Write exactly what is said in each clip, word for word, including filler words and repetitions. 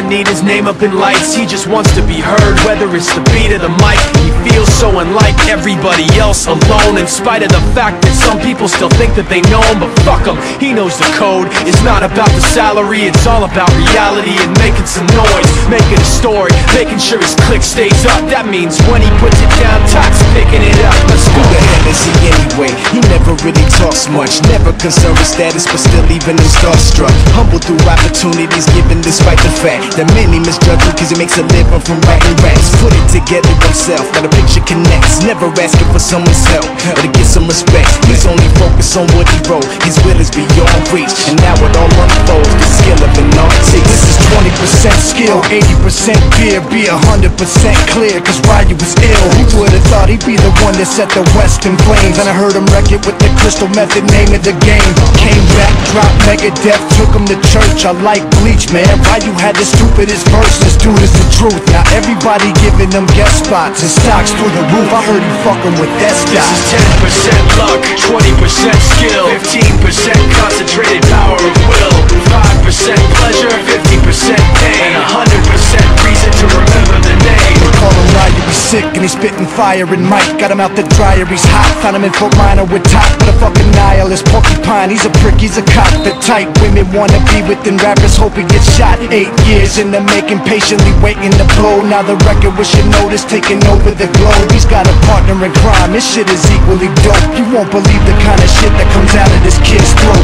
doesn't need his name up in lights. He just wants to be heard, whether it's the beat of the mic. He feels so unlike everybody else, alone, in spite of the fact that some people still think that they know him. But fuck him, he knows the code. It's not about the salary, it's all about reality and making some noise, making a story, making sure his click stays up. That means when he puts it down, Tox picking it up. Let's go. Who the hell is he anyway? He never really talks much, never concerned with status, but still leaving him starstruck. Humble through opportunities given despite the fact that many misjudge him cause he makes a living from writing raps. Put it together himself, now the picture connects, never asking for someone's help or to get some respect. He's only focused on what he wrote, his will is beyond reach, and now it all unfolds, the skill of an artist. This is twenty percent skill, eighty percent fear, be a hundred percent clear, cause Ryu was ill. Who would've thought he'd be the one that set the West in flames? And I heard him wreck it with the Crystal Method, name of the game. Came back, dropped Megadeth, took him to church. I like Bleach, man. Ryu had the stupidest verses, dude, is the truth. Now everybody giving them guest spots and stocks through the roof. I heard he fucking with that stock. This is ten percent luck, twenty percent skill, fifteen percent concentrated power of will, five percent pleasure, fifty percent pain, and one hundred percent reason to remember the name. We call him Ryu, he's sick and he's spitting fire and Mike got him out the dryer, he's hot. Found him in Fort Minor with top, but a fucking nihilist porcupine. He's a prick, he's a cop. The type women wanna be within rappers, hope he gets shot. Eight years in the making, patiently waiting to blow. Now the record with your notice taking over the globe. He's got a partner in crime, this shit is equally dope. You won't believe the kind of shit that comes out of this kid's throat.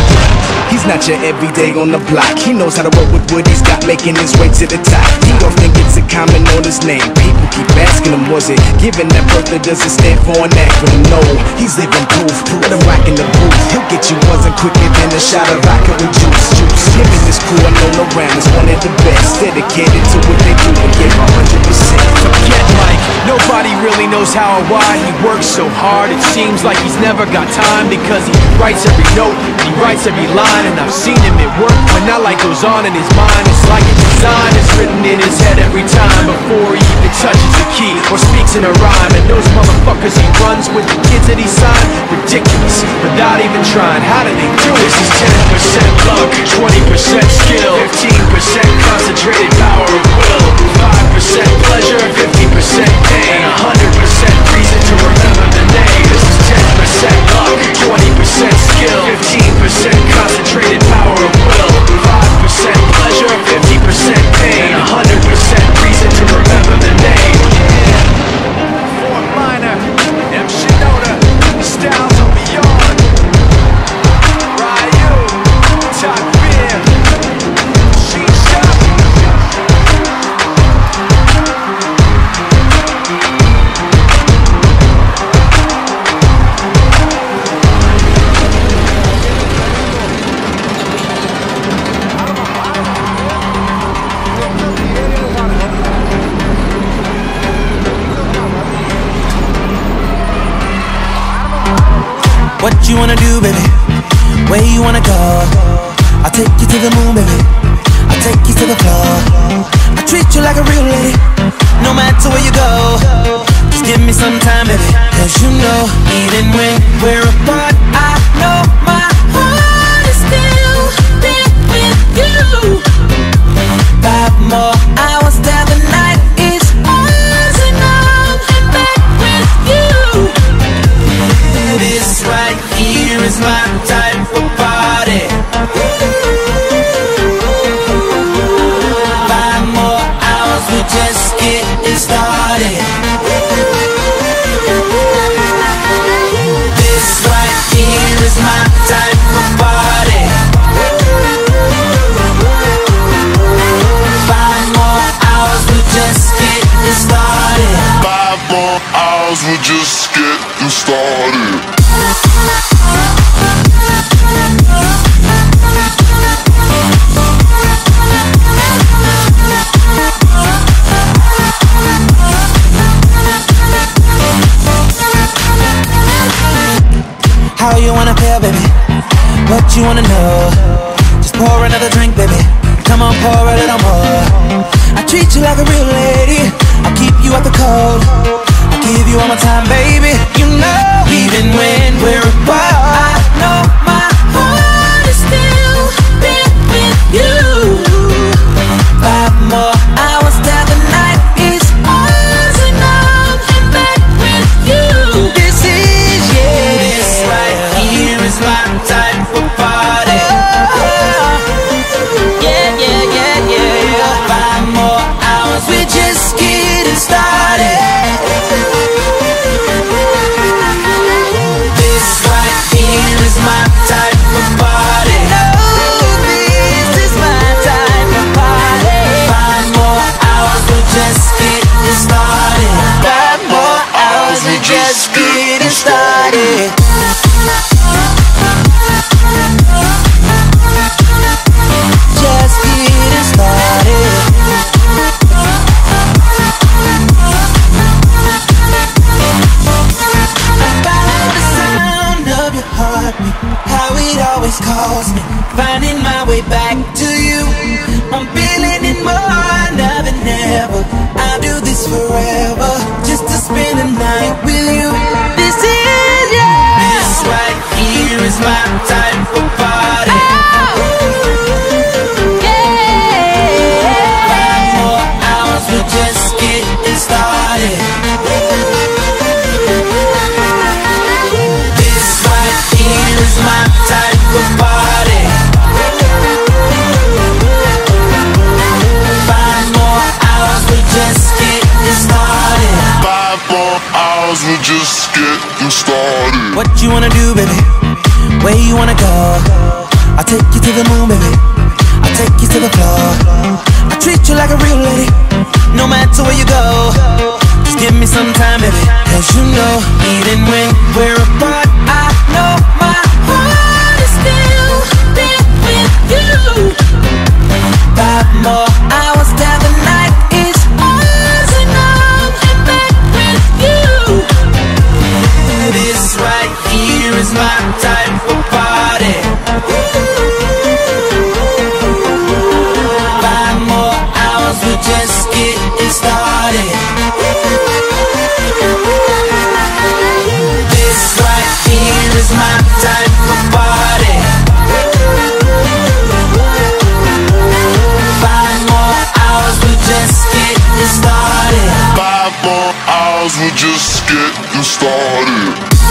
He's not your everyday on the block. He knows how to work with what he's got, making his way to the top. He often gets a comment on his name. People keep asking him, was it given that birth that doesn't stand for an acronym? No, he's living proof. Let him rock in the booth. He'll get you buzzing quicker than a shot of vodka with juice. Juice. Him and his crew are known around as one of the best, dedicated to what they do and give one hundred percent. Forget Mike, nobody really knows how or why he works so hard. It seems like he's never got time because he writes every note and he writes every line. And I've seen him at work when that light goes on in his mind. It's like a design is written in his head every time before he even touches a key or speaks in a rhyme. And those motherfuckers he runs with, the kids that he signed, ridiculous, without even trying. How do they do this? Is ten percent luck, twenty percent skill, fifteen percent concentrated power of will, five percent pleasure, fifty percent pain, and one hundred percent reason to remember the name. This is ten percent luck, twenty percent skill, fifteen percent concentrated power of will, five percent pleasure, fifty percent pain, and one hundred percent reason to remember the name. Fort Minor, M. Shinoda, Styles of Beyond, Ryu, Top Beer, Shisha. What you wanna do, baby? Where you wanna go? I'll take you to the moon, baby. I'll take you to the floor. I treat you like a real lady, no matter where you go. Just give me some time, baby, cause you know, even when we're apart, I know my heart is still there with you. Five more hours till the night is ours, and I'm back with you. This right here is my type of party. Five more hours, we're just getting started. This right here is my type of party. Five more hours, we're just getting started. Five more hours, we're just getting started. How you wanna feel, baby? What you wanna know? Just pour another drink, baby. Come on, pour a little more. I treat you like a real lady. I'll keep you out the cold. I'll give you all my time, baby. You know, even when we're apart, I know my heart is still there with you. Five finding my way back to you. I'm feeling it more now than ever. I'll do this forever, just to spend the night with you. This is, yeah, this right here is my type of party. Oh, yeah. Five more hours, we're just getting started. This right here is my type of party. Five more hours, we're just getting started. Five more hours, we're just getting started. What you wanna do, baby? Where you wanna go? I'll take you to the moon, baby. I'll take you to the floor. I treat you like a real lady, no matter where you go. Just give me some time, baby. Cause you know, even when we're apart, I know my heart is still there with you. Five more hours till the night is ours, and I'm in bed with you. This right here is my type of party. Five more hours, we're just getting started. This right here is my type of party. Five more hours, we're just getting started. Five more hours, we're just getting started.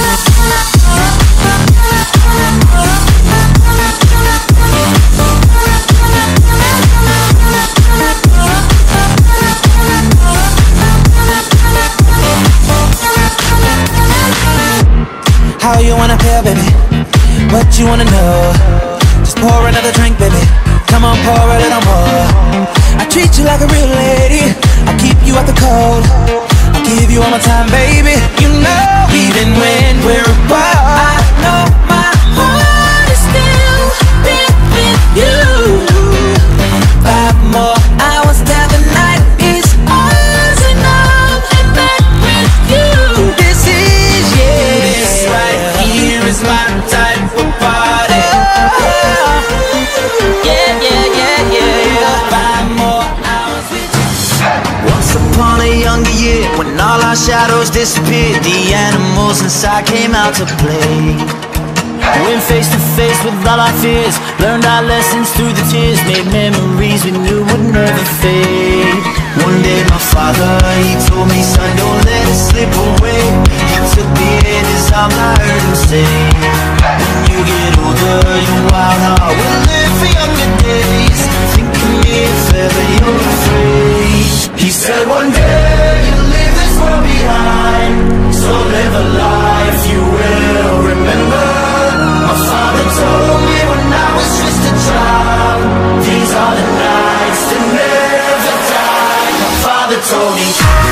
How you wanna feel, baby? What you wanna know? Just pour another drink, baby. Come on, pour a little more. I treat you like a real lady. I keep you out the cold. I give you all my time, baby. You know, even when we're apart, I know my heart is still there with you. Five more hours till the night is ours, and I'm in bed with you. This is, yeah, this right here is my type of party. Oh, yeah, yeah, yeah, yeah. Five more hours with you. Once upon a younger year, when all our shadows disappeared, the animals inside came out to play. Went face to face with all our fears, learned our lessons through the tears, made memories we knew would never fade. One day my father, he told me, son, don't let it slip away. He took me in his arms, I heard him say, when you get older, your wild heart will live for younger days. Think of me if ever you're afraid. He said one day you'll leave this world behind, so live a life you will remember. My father told me when I was just a child, these are the nights that never die. My father told me.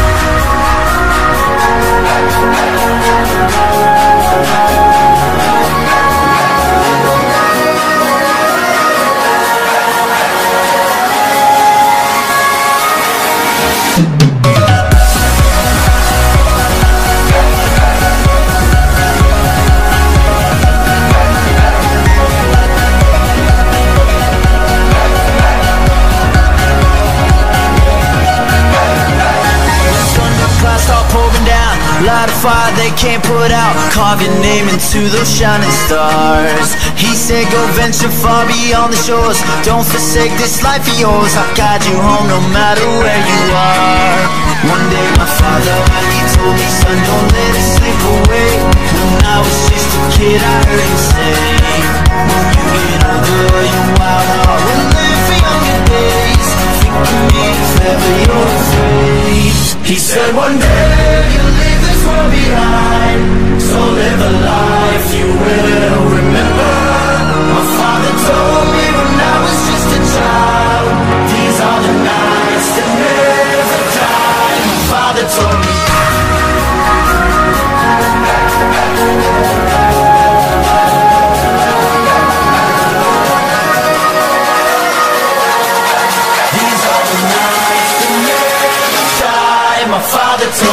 Light a fire they can't put out, carve your name into those shining stars. He said go venture far beyond the shores, don't forsake this life of yours. I'll guide you home no matter where you are. One day my father, he told me, son, don't let it slip away. When I was just a kid I heard him say, when you get older your wild heart will live for younger days. Think of me if ever you're afraid. He said one day you'll leave this world behind, so live a life you will remember. My father told me when I was just a child, these are the nights that never die. My father told me. These are the nights that never die. My father told me.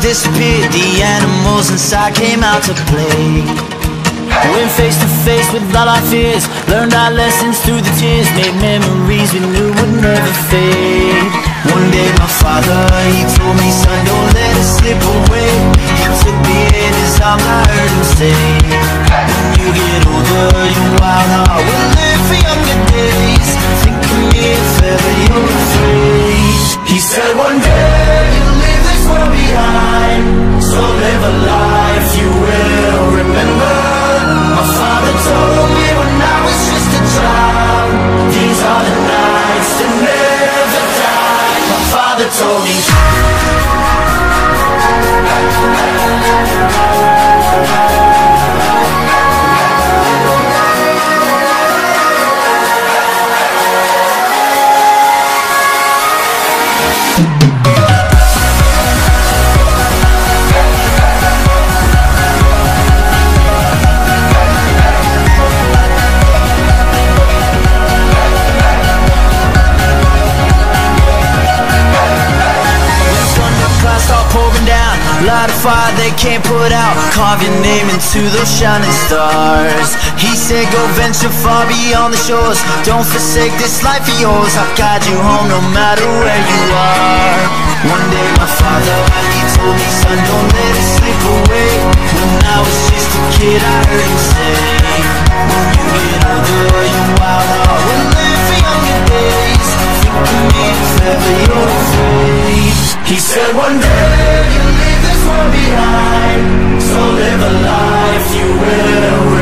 disappeared, the animals inside came out to play. Went face to face with all our fears, learned our lessons through the tears, made memories we knew would never fade. One day my father, he told me, son, don't let it slip away. He took me in his arms, I heard him say, when you get older, your wild heart will live for younger days. Think of me if ever you're afraid. He said one day you'll leave this world behind, so live a life you will remember. My father told me when I was just a child, these are the nights that never die. My father told me. Light a fire they can't put out, carve your name into those shining stars. He said go venture far beyond the shores, don't forsake this life of yours. I'll guide you home no matter where you are. One day my father, he told me, son, don't let it slip away. When I was just a kid I heard him say, when you get older your wild heart will live for younger days. Think of me if ever you're afraid. He said one day you'll leave this world behind, so live a life you will